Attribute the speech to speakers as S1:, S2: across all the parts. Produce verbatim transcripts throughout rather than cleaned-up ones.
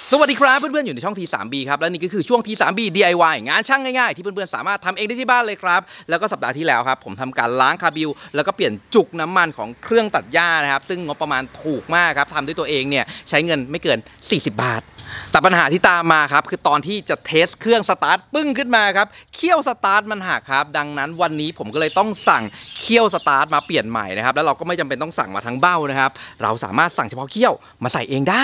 S1: สวัสดีครับเพื่อนๆอยู่ในช่อง ที ทรี บี ครับและนี่ก็คือช่วง ที ทรี บี ดี ไอ วาย งานช่างง่ายๆที่เพื่อนๆสามารถทำเองได้ที่บ้านเลยครับแล้วก็สัปดาห์ที่แล้วครับผมทำการล้างคาบิลแล้วก็เปลี่ยนจุกน้ำมันของเครื่องตัดหญ้านะครับซึ่งงบประมาณถูกมากครับทำด้วยตัวเองเนี่ยใช้เงินไม่เกินสี่สิบบาทแต่ปัญหาที่ตามมาครับคือตอนที่จะเทสเครื่องสตาร์ทปึ้งขึ้นมาครับเขี้ยวสตาร์ทมันหักครับดังนั้นวันนี้ผมก็เลยต้องสั่งเขี้ยวสตาร์ทมาเปลี่ยนใหม่นะครับแล้วเราก็ไม่จำเป็นต้องสั่งมาทั้งเบ้านะครับเราสามารถสั่งเฉพาะเขี้ยวมาใส่เองได้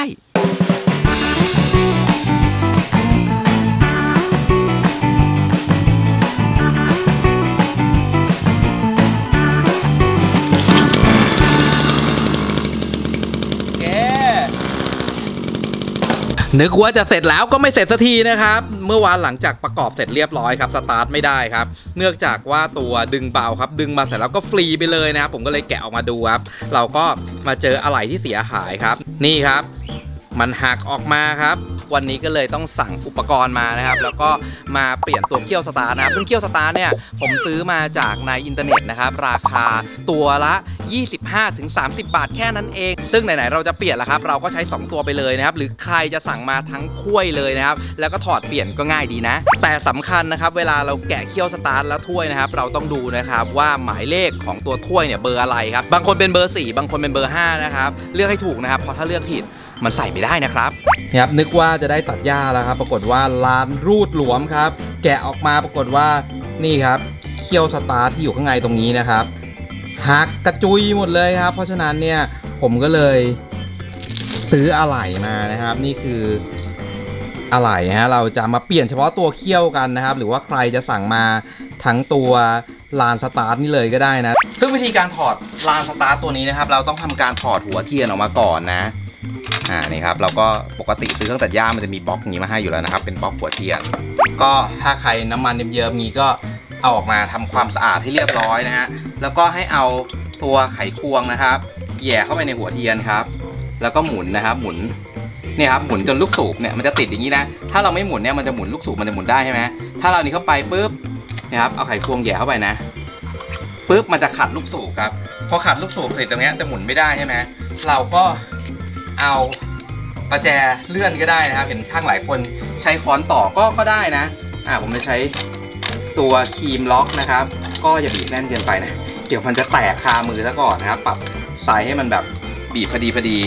S1: นึกว่าจะเสร็จแล้วก็ไม่เสร็จสักทีนะครับเมื่อวานหลังจากประกอบเสร็จเรียบร้อยครับสตาร์ทไม่ได้ครับเนื่องจากว่าตัวดึงเบาครับดึงมาเสร็จแล้วก็ฟรีไปเลยนะครับผมก็เลยแกะออกมาดูครับเราก็มาเจออะไหล่ที่เสียหายครับนี่ครับมันหักออกมาครับวันนี้ก็เลยต้องสั่งอุปกรณ์มานะครับแล้วก็มาเปลี่ยนตัวเขี้ยวสตาร์ทนะครับซึ่งเขี้ยวสตาร์ทเนี่ยผมซื้อมาจากในอินเทอร์เน็ตนะครับราคาตัวละ ยี่สิบห้าถึงสามสิบ บาทแค่นั้นเองซึ่งไหนๆเราจะเปลี่ยนแล้วครับเราก็ใช้สองตัวไปเลยนะครับหรือใครจะสั่งมาทั้งถ้วยเลยนะครับแล้วก็ถอดเปลี่ยนก็ง่ายดีนะแต่สำคัญนะครับเวลาเราแกะเขี้ยวสตาร์ทแล้วถ้วยนะครับเราต้องดูนะครับว่าหมายเลขของตัวถ้วยเนี่ยเบอร์อะไรครับบางคนเป็นเบอร์สี่บางคนเป็นเบอร์ห้านะครับเลือกให้ถูกนะครับเพราะถ้าเลือกผิดมันใส่ไม่ได้นะครับครับนึกว่าจะได้ตัดหญ้าแล้วครับปรากฏว่าลานรูดหลวมครับแกะออกมาปรากฏว่านี่ครับเขี้ยวสตาร์ทที่อยู่ข้างในตรงนี้นะครับหักกระจุยหมดเลยครับเพราะฉะนั้นเนี่ยผมก็เลยซื้ออะไหล่มานะครับนี่คืออะไหล่ฮะเราจะมาเปลี่ยนเฉพาะตัวเขี้ยวกันนะครับหรือว่าใครจะสั่งมาทั้งตัวลานสตาร์ทนี่เลยก็ได้นะซึ่งวิธีการถอดลานสตาร์ทตัวนี้นะครับเราต้องทำการถอดหัวเทียนออกมาก่อนนะอ่านี่ครับเราก็ปกติซื้อเครื่องตัดหญ้ามันจะมีบล็อกอย่างนี้มาให้อยู่แล้วนะครับเป็นบล็อกหัวเทียนก็ถ้าใครน้ำมันเยิ้มๆงี้ก็เอาออกมาทำความสะอาดให้เรียบร้อยนะฮะแล้วก็ให้เอาตัวไขควงนะครับแย่เข้าไปในหัวเทียนครับแล้วก็หมุนนะครับหมุนเนี่ยครับหมุนจนลูกสูบเนี่ยมันจะติดอย่างนี้นะถ้าเราไม่หมุนเนี่ยมันจะหมุนลูกสูบมันจะหมุนได้ใช่ไหมถ้าเรานี้เข้าไปปุ๊บนะครับเอาไขควงแย่เข้าไปนะปุ๊บมันจะขัดลูกสูบครับพอขัดลูกสูบเสร็จตรงนี้จะหมุนไม่ได้ใช่ไหมเราก็เอาประแจเลื่อนก็ได้นะครับเห็นข้างหลายคนใช้ค้อนต่อก็ก็ได้นะอ่าผมจะใช้ตัวครีมล็อกนะครับก็อย่าบีบแน่นเกินไปนะเดี๋ยวมันจะแตกคามือซะก่อนนะครับปรับไซส์ให้มันแบบบีบพอดีพอดี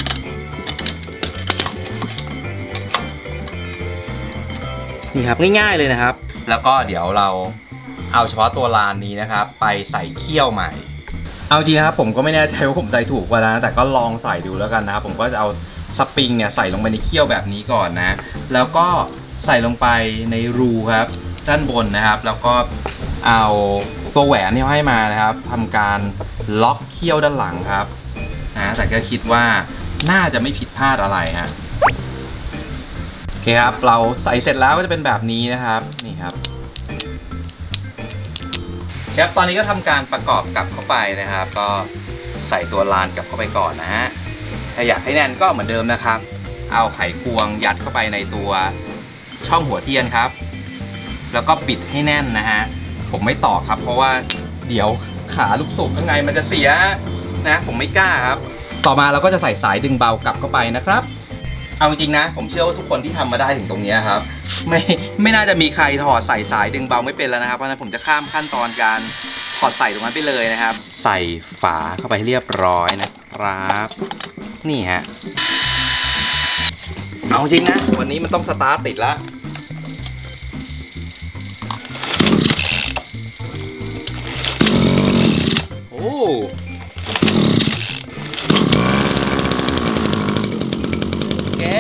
S1: นี่ครับง่ายๆเลยนะครับแล้วก็เดี๋ยวเราเอาเฉพาะตัวลานนี้นะครับไปใส่เขี้ยวใหม่เอาจริงนะครับผมก็ไม่แน่ใจว่าผมใส่ถูกป่ะนะแต่ก็ลองใส่ดูแล้วกันนะครับผมก็จะเอาสปริงเนี่ยใส่ลงไปในเขี้ยวแบบนี้ก่อนนะแล้วก็ใส่ลงไปในรูครับด้านบนนะครับแล้วก็เอาตัวแหวนที่เขาให้มานะครับทำการล็อกเขี้ยวด้านหลังครับนะแต่ก็คิดว่าน่าจะไม่ผิดพลาดอะไรฮะโอเคครับเราใส่เสร็จแล้วก็จะเป็นแบบนี้นะครับนี่ครับครับตอนนี้ก็ทำการประกอบกลับเข้าไปนะครับก็ใส่ตัวลานกลับเข้าไปก่อนนะฮะถ้าอยากให้แน่นก็เหมือนเดิมนะครับเอาไขควงยัดเข้าไปในตัวช่องหัวเทียนครับแล้วก็ปิดให้แน่นนะฮะผมไม่ต่อครับเพราะว่าเดี๋ยวขาลูกสูบข้างในมันจะเสียนะผมไม่กล้าครับต่อมาเราก็จะใส่สายดึงเบากลับเข้าไปนะครับเอาจริงนะผมเชื่อว่าทุกคนที่ทำมาได้ถึงตรงนี้ครับไม่ไม่น่าจะมีใครถอดใส่สายดึงเบาไม่เป็นแล้วนะครับเพราะฉะนั้นผมจะข้ามขั้นตอนการถอดใส่ตรงนั้นไปเลยนะครับใส่ฝาเข้าไปเรียบร้อยนะครับนี่ฮะเอาจริงนะวันนี้มันต้องสตาร์ทติดแล้วโอ้แก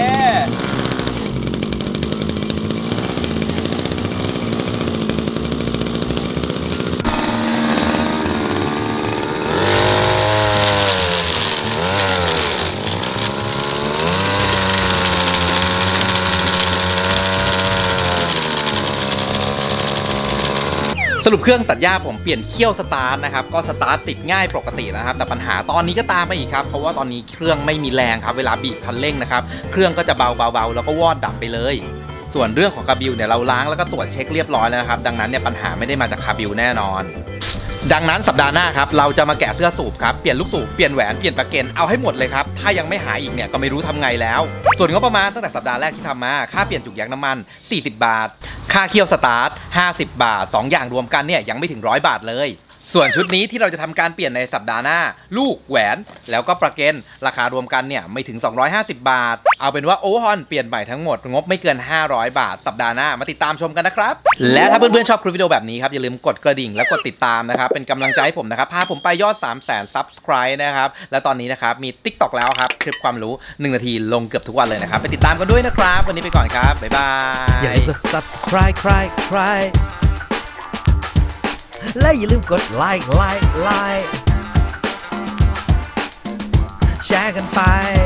S1: สรุปเครื่องตัดหญ้าผมเปลี่ยนเขี้ยวสตาร์ทนะครับก็สตาร์ทติดง่ายปกตินะครับแต่ปัญหาตอนนี้ก็ตามไปอีกครับเพราะว่าตอนนี้เครื่องไม่มีแรงครับเวลาบีบคันเร่งนะครับเครื่องก็จะเบาเบาๆแล้วก็วอดดับไปเลยส่วนเรื่องของคาบิลเนี่ยเราล้างแล้วก็ตรวจเช็คเรียบร้อยแล้วนะครับดังนั้นเนี่ยปัญหาไม่ได้มาจากคาบิลแน่นอนดังนั้นสัปดาห์หน้าครับเราจะมาแกะเสื้อสูบครับเปลี่ยนลูกสูบเปลี่ยนแหวนเปลี่ยนประเกนเอาให้หมดเลยครับถ้ายังไม่หายอีกเนี่ยก็ไม่รู้ทำไงแล้วส่วนงบประมาณตั้งแต่สัปดาห์แรกที่ทำมาค่าเปลี่ยนจุกยางน้ำมันสี่สิบบาทค่าเคี่ยวสตาร์ทห้าสิบบาทสองอย่างรวมกันเนี่ยยังไม่ถึงร้อยบาทเลยส่วนชุดนี้ที่เราจะทำการเปลี่ยนในสัปดาห์หน้าลูกแหวนแล้วก็ประเกนราคารวมกันเนี่ยไม่ถึงสองร้อยห้าสิบบาทเอาเป็นว่าโอเวอร์ฮอลเปลี่ยนใหม่ทั้งหมดงบไม่เกินห้าร้อยบาทสัปดาห์หน้ามาติดตามชมกันนะครับและถ้าเพื่อนๆชอบคลิปวิดีโอแบบนี้ครับอย่าลืมกดกระดิ่งและกดติดตามนะครับเป็นกำลังใจให้ผมนะครับพาผมไปยอด สามแสน ซับสไครบ์ นะครับและตอนนี้นะครับมี ติ๊กต็อก แล้วครับคลิปความรู้หนึ่งนาทีลงเกือบทุกวันเลยนะครับไปติดตามกันด้วยนะครับวันนี้ไปก่อนครับบ๊ายบาย
S2: อย่าลืมกด ซับสไครบ์ ใครใครและอย่าลืมกดไลค์ไลค์ไลค์แชร์กันไป